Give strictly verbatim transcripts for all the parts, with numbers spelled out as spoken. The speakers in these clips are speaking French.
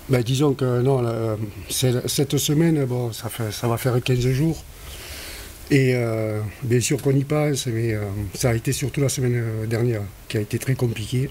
Ben, disons que non, la- c'est- cette semaine, bon, ça, fait, ça va faire quinze jours. Et euh, bien sûr qu'on y pense, mais euh, ça a été surtout la semaine euh, dernière qui a été très compliquée.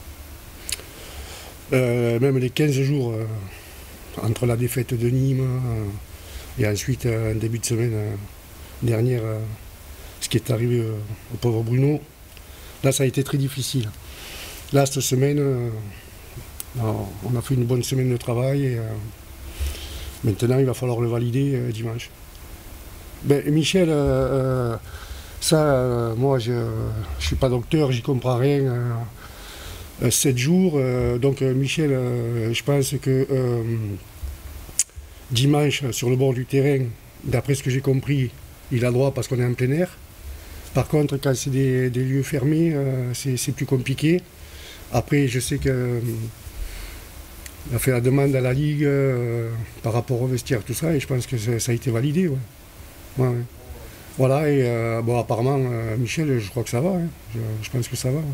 Euh, même les quinze jours euh, entre la défaite de Nîmes euh, et ensuite euh, un début de semaine euh, dernière, euh, ce qui est arrivé euh, au pauvre Bruno, là ça a été très difficile. Là cette semaine, euh, on a fait une bonne semaine de travail et euh, maintenant il va falloir le valider euh, dimanche. Ben, Michel, euh, euh, ça, euh, moi je ne suis pas docteur, j'y comprends rien. Euh, euh, sept jours, euh, donc euh, Michel, euh, je pense que euh, dimanche, sur le bord du terrain, d'après ce que j'ai compris, il a droit parce qu'on est en plein air. Par contre, quand c'est des, des lieux fermés, euh, c'est plus compliqué. Après, je sais qu'il euh, a fait la demande à la Ligue euh, par rapport au vestiaire, tout ça, et je pense que ça, ça a été validé. Ouais. Ouais, ouais. Voilà, et euh, bon, apparemment, euh, Michel, je crois que ça va. Hein. Je, je pense que ça va. Ouais.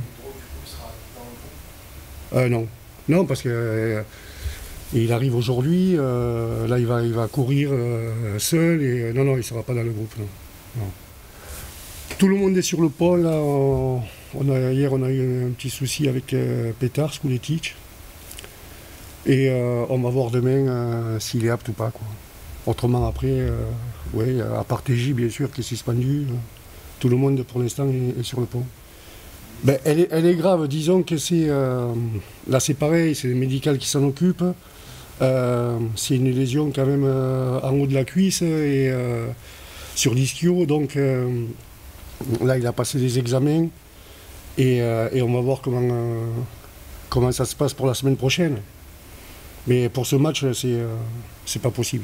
Euh, non, non, parce que euh, il arrive aujourd'hui, euh, là il va, il va courir euh, seul, et euh, non, non, il ne sera pas dans le groupe. Non. Non. Tout le monde est sur le pont, là, on, on a, hier on a eu un petit souci avec euh, Pétard, Skouletic, et euh, on va voir demain euh, s'il est apte ou pas, quoi. Autrement après, euh, ouais, à part T J bien sûr qui est suspendu, euh, tout le monde pour l'instant est, est sur le pont. Ben, elle, est, elle est grave, disons que c'est... Euh, là c'est pareil, c'est le médical qui s'en occupe. Euh, c'est une lésion quand même euh, en haut de la cuisse et euh, sur l'ischio. Donc euh, là il a passé des examens et, euh, et on va voir comment, euh, comment ça se passe pour la semaine prochaine. Mais pour ce match, c'est euh, c'est pas possible.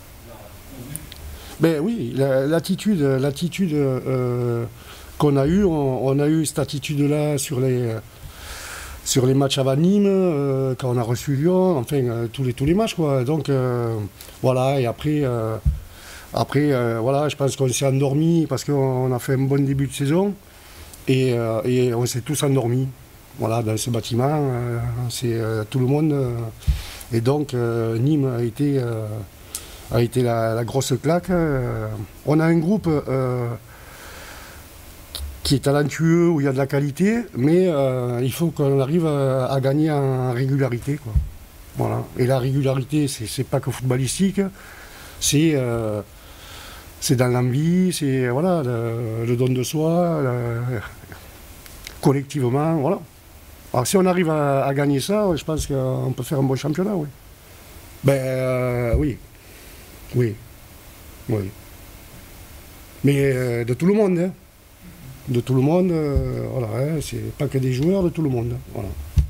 Ben oui, l'attitude, l'attitude euh, qu'on a eue, on, on a eu cette attitude-là sur les, sur les matchs avant Nîmes, euh, quand on a reçu Lyon, enfin euh, tous, les, tous les matchs, quoi. Donc euh, voilà, et après, euh, après euh, voilà, je pense qu'on s'est endormi parce qu'on a fait un bon début de saison et, euh, et on s'est tous endormis. Voilà, dans ce bâtiment, euh, c'est euh, tout le monde. Euh, et donc euh, Nîmes a été... Euh, a été la, la grosse claque. Euh, on a un groupe euh, qui est talentueux, où il y a de la qualité, mais euh, il faut qu'on arrive à, à gagner en régularité, quoi. Voilà. Et la régularité, c'est pas que footballistique, c'est euh, dans l'envie, c'est voilà, le, le don de soi, le, collectivement, voilà. Alors si on arrive à, à gagner ça, je pense qu'on peut faire un bon championnat, oui. Ben euh, oui. Oui, oui. Mais euh, de tout le monde, hein. De tout le monde, euh, voilà, hein, c'est pas que des joueurs, de tout le monde, hein, voilà.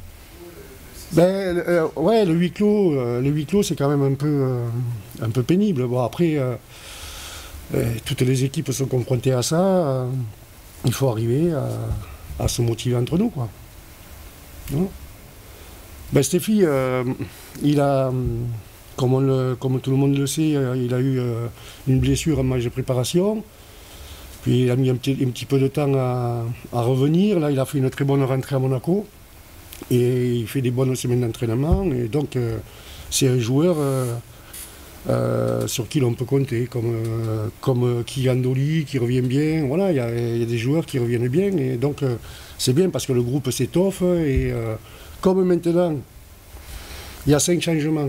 Ben, euh, ouais, le huis clos, euh, le huis clos, c'est quand même un peu, euh, un peu pénible. Bon, après, euh, euh, toutes les équipes sont confrontées à ça. Euh, il faut arriver à, à se motiver entre nous, quoi. Non. Ben, Stéphie, euh, il a... Comme, on le, comme tout le monde le sait, il a eu euh, une blessure en match de préparation. Puis il a mis un petit, un petit peu de temps à, à revenir. Là, il a fait une très bonne rentrée à Monaco. Et il fait des bonnes semaines d'entraînement. Et donc, euh, c'est un joueur euh, euh, sur qui l'on peut compter. Comme, euh, comme Kylian Dolly, qui revient bien. Voilà, il y, y a des joueurs qui reviennent bien. Et donc, euh, c'est bien parce que le groupe s'étoffe. Et euh, comme maintenant, il y a cinq changements.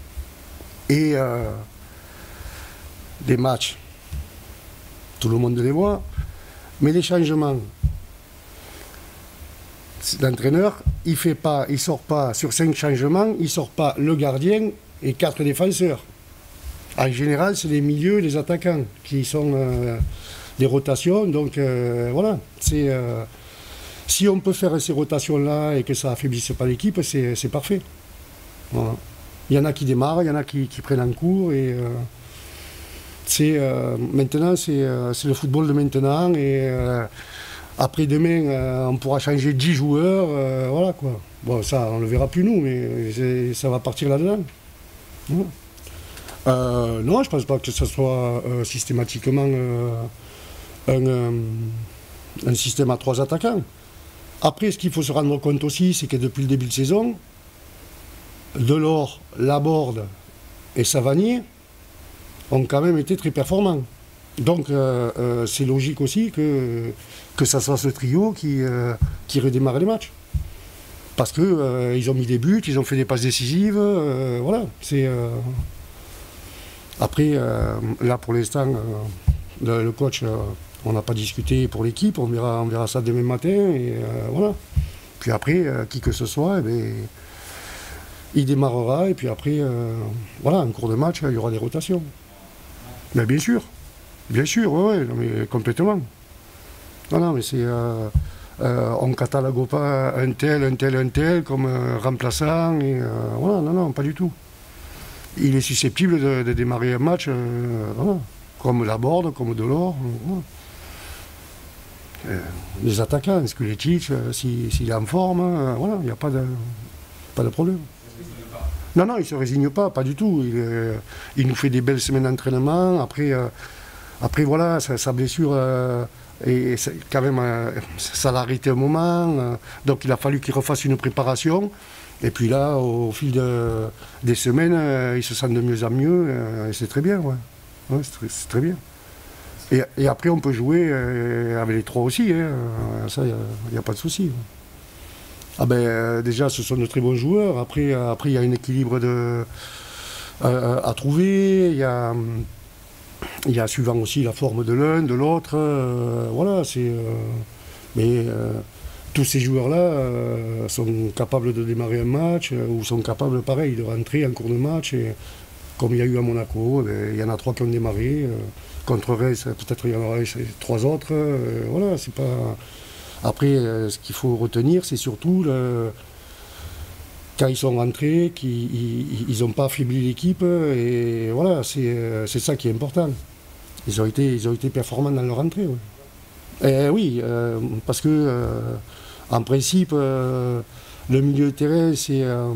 Et euh, des matchs, tout le monde les voit, mais les changements, l'entraîneur, il fait pas, il sort pas sur cinq changements, il sort pas le gardien et quatre défenseurs. En général, c'est les milieux, les attaquants qui sont euh, des rotations. Donc euh, voilà, c'est euh, si on peut faire ces rotations-là et que ça affaiblisse pas l'équipe, c'est parfait. Voilà. Il y en a qui démarrent, il y en a qui, qui prennent en cours et euh, c'est euh, maintenant c'est euh, le football de maintenant et euh, après demain euh, on pourra changer dix joueurs, euh, voilà quoi. Bon ça on le verra plus nous mais ça va partir là-dedans. Ouais. Euh, non, je pense pas que ce soit euh, systématiquement euh, un, euh, un système à trois attaquants. Après ce qu'il faut se rendre compte aussi c'est que depuis le début de saison, Delors, Laborde et Savanier ont quand même été très performants. Donc euh, euh, c'est logique aussi que, que ça soit ce trio qui, euh, qui redémarre les matchs. Parce qu'ils euh, ont mis des buts, ils ont fait des passes décisives, euh, voilà. C'est, euh... Après, euh, là pour l'instant, euh, le, le coach, euh, on n'a pas discuté pour l'équipe, on verra, on verra ça demain matin, et euh, voilà. Puis après, euh, qui que ce soit, eh bien, il démarrera, et puis après, euh, voilà, en cours de match, il y aura des rotations. Mais bien sûr, bien sûr, oui, ouais, mais complètement. Non, non, mais c'est... Euh, euh, on ne catalogue pas un tel, un tel, un tel comme euh, remplaçant, et euh, voilà, non, non, pas du tout. Il est susceptible de, de démarrer un match, euh, voilà, comme Laborde, comme Delors. Voilà. Euh, les attaquants, Skuletic, euh, s'il si, si est en forme, euh, voilà, il n'y a pas de, pas de problème. Non, non, il ne se résigne pas, pas du tout. Il, euh, il nous fait des belles semaines d'entraînement. Après, euh, après, voilà, sa, sa blessure, euh, et, et quand même, euh, ça l'a arrêté un moment. Euh, donc il a fallu qu'il refasse une préparation. Et puis là, au, au fil de, des semaines, euh, il se sent de mieux en mieux. Euh, et c'est très bien, ouais. Ouais, c'est très, très bien. Et, et après, on peut jouer euh, avec les trois aussi. Hein. Ça, il n'y a, a pas de souci. Ah ben, euh, déjà, ce sont de très bons joueurs. Après, euh, après, il y a un équilibre de, euh, à trouver. Il y a, il y a suivant aussi la forme de l'un, de l'autre. Euh, voilà, c'est. Euh, mais euh, tous ces joueurs-là euh, sont capables de démarrer un match euh, ou sont capables, pareil, de rentrer en cours de match. Et, comme il y a eu à Monaco, ben, il y en a trois qui ont démarré. Euh, contre Reims, peut-être il y en aura trois autres. Euh, voilà, c'est pas. Après, euh, ce qu'il faut retenir, c'est surtout le... quand ils sont rentrés, qu'ils n'ont pas affaibli l'équipe. Et voilà, c'est ça qui est important. Ils ont été, ils ont été performants dans leur entrée. Ouais. Et, oui, euh, parce que, euh, en principe, euh, le milieu de terrain, c'est euh,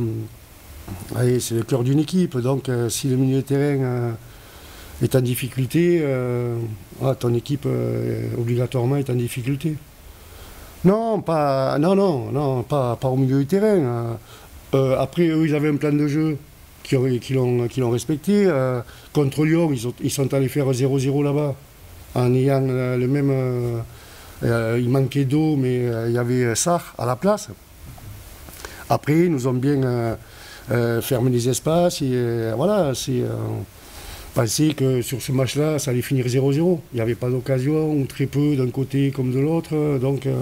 le cœur d'une équipe. Donc, euh, si le milieu de terrain euh, est en difficulté, euh, ah, ton équipe, euh, obligatoirement, est en difficulté. Non, pas, non, non, non, pas, pas au milieu du terrain. Euh, après, eux, ils avaient un plan de jeu qui, qui l'ont respecté. Euh, contre Lyon, ils, ont, ils sont allés faire zéro zéro là-bas, en ayant euh, le même... Euh, euh, il manquait d'eau, mais euh, il y avait Sarr à la place. Après, ils nous ont bien euh, euh, fermé les espaces. Et euh, voilà, c'est... Euh, pensais que sur ce match-là, ça allait finir zéro zéro. Il n'y avait pas d'occasion, ou très peu d'un côté comme de l'autre. Donc, euh,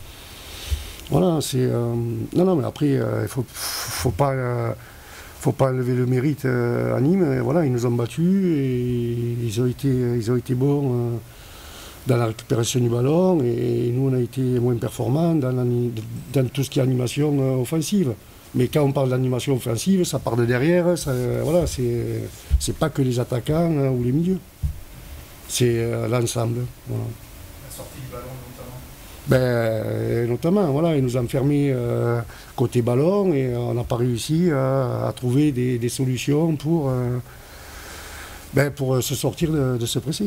voilà, c'est... Euh, non, non, mais après, il euh, ne faut, faut pas... Euh, faut pas enlever le mérite euh, à Nîmes. Et voilà, ils nous ont battus et ils ont été, ils ont été bons euh, dans la récupération du ballon. Et, et nous, on a été moins performants dans, la, dans tout ce qui est animation euh, offensive. Mais quand on parle d'animation offensive, ça part de derrière, ça, voilà, c'est pas que les attaquants hein, ou les milieux. C'est euh, l'ensemble. Voilà. La sortie du ballon notamment ben, euh, Notamment, voilà, ils nous ont fermé euh, côté ballon et on n'a pas réussi à, à trouver des, des solutions pour, euh, ben, pour se sortir de, de ce pressing.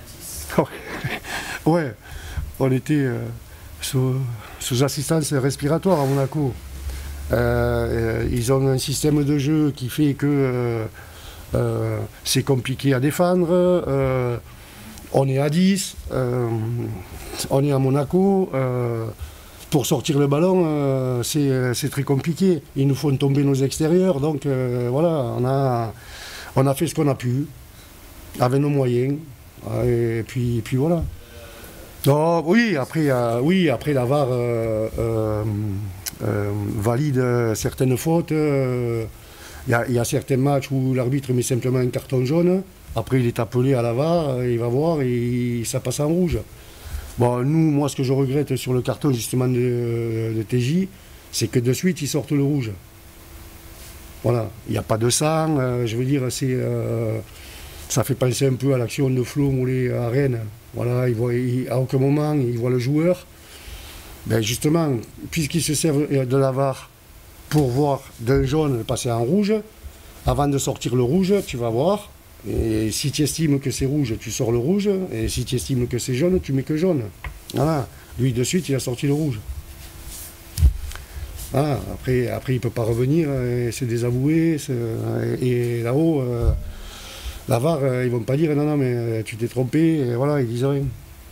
Ouais, on était euh, sous, sous assistance respiratoire à Monaco. Euh, ils ont un système de jeu qui fait que euh, euh, c'est compliqué à défendre. Euh, on est à dix, euh, on est à Monaco. Euh, pour sortir le ballon, euh, c'est très compliqué. Ils nous font tomber nos extérieurs. Donc euh, voilà, on a, on a fait ce qu'on a pu, avec nos moyens. Et puis, et puis voilà. Non, oui, après, euh, oui, après la V A R euh, euh, euh, valide certaines fautes. Il euh, y, y a certains matchs où l'arbitre met simplement un carton jaune. Après, il est appelé à la V A R, il va voir et ça passe en rouge. Bon, nous, moi, ce que je regrette sur le carton justement de, de T J, c'est que de suite, ils sortent le rouge. Voilà, il n'y a pas de sang. Euh, je veux dire, c'est... Euh, ça fait penser un peu à l'action de Flo Mollet à Rennes. Voilà, il voit, il, à aucun moment, il voit le joueur. Ben justement, puisqu'il se sert de la V A R pour voir d'un jaune passer en rouge, avant de sortir le rouge, tu vas voir. Et si tu estimes que c'est rouge, tu sors le rouge. Et si tu estimes que c'est jaune, tu mets que jaune. Voilà. Lui, de suite, il a sorti le rouge. Voilà, après, après, il ne peut pas revenir, c'est désavoué. Et, et là-haut, euh, la V A R, euh, ils ne vont pas dire non, non, mais tu t'es trompé, et voilà, ils disent rien.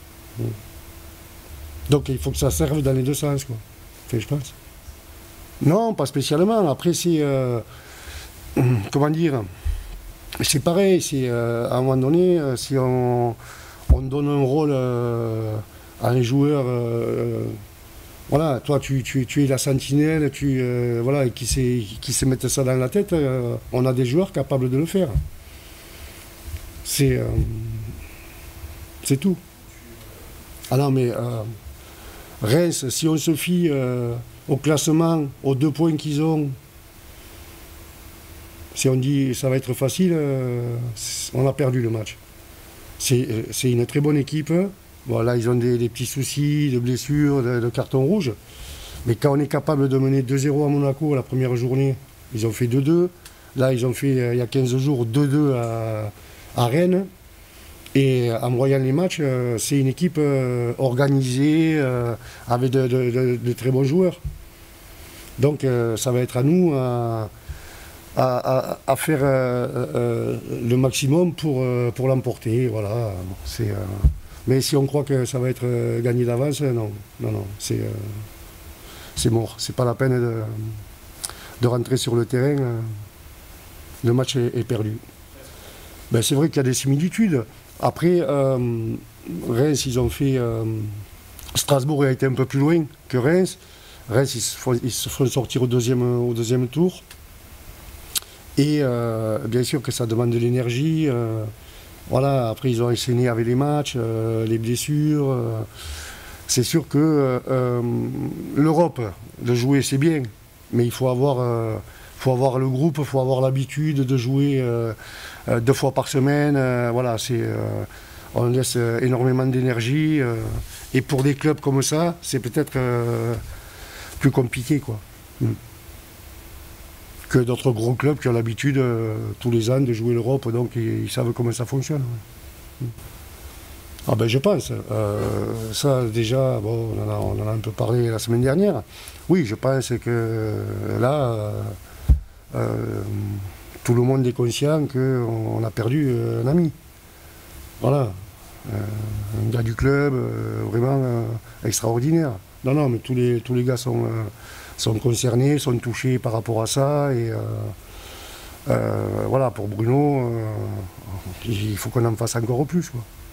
Donc il faut que ça serve dans les deux sens, quoi. Enfin, je pense. Non, pas spécialement. Après, c'est. Euh, comment dire? C'est pareil, c'est euh, à un moment donné, euh, si on, on donne un rôle euh, à un joueur. Euh, Voilà, toi tu, tu, tu es la sentinelle, tu, euh, voilà, et qui sait, qui sait mettre ça dans la tête, euh, on a des joueurs capables de le faire. C'est euh, c'est tout. Ah non, mais euh, Reims, si on se fie euh, au classement, aux deux points qu'ils ont, si on dit ça va être facile, euh, on a perdu le match. C'est une très bonne équipe. Bon, là, ils ont des, des petits soucis de blessures, de, de cartons rouges. Mais quand on est capable de mener deux zéro à Monaco la première journée, ils ont fait deux deux. Là, ils ont fait, euh, il y a quinze jours, deux deux à, à Rennes. Et en voyant les matchs, euh, c'est une équipe euh, organisée, euh, avec de, de, de, de très bons joueurs. Donc, euh, ça va être à nous à, à, à, à faire euh, euh, le maximum pour, euh, pour l'emporter. Voilà, c'est... Euh, Mais si on croit que ça va être euh, gagné d'avance, non, non, non, c'est euh, mort. C'est pas la peine de, de rentrer sur le terrain. Euh, le match est, est perdu. Ben, c'est vrai qu'il y a des similitudes. Après, euh, Reims, ils ont fait... Euh, Strasbourg a été un peu plus loin que Reims. Reims, ils se font, ils se font sortir au deuxième, au deuxième tour. Et euh, bien sûr que ça demande de l'énergie. Euh, Voilà, après ils ont enchaîné avec les matchs, euh, les blessures. Euh, c'est sûr que euh, l'Europe, de jouer c'est bien, mais il faut avoir, euh, faut avoir le groupe, il faut avoir l'habitude de jouer euh, euh, deux fois par semaine. Euh, voilà, c'est, euh, on laisse énormément d'énergie. Euh, et pour des clubs comme ça, c'est peut-être euh, plus compliqué, quoi. Mm. Que d'autres gros clubs qui ont l'habitude euh, tous les ans de jouer l'Europe, donc ils, ils savent comment ça fonctionne. Ouais. Ah ben je pense. Euh, ça déjà, bon, on en, a, on en a un peu parlé la semaine dernière. Oui, je pense que là, euh, euh, tout le monde est conscient qu'on a perdu un ami. Voilà. Euh, un gars du club, euh, vraiment euh, extraordinaire. Non, non, mais tous les, tous les gars sont... Euh, sont concernés, sont touchés par rapport à ça. Et euh, euh, voilà, pour Bruno, euh, il faut qu'on en fasse encore plus, quoi.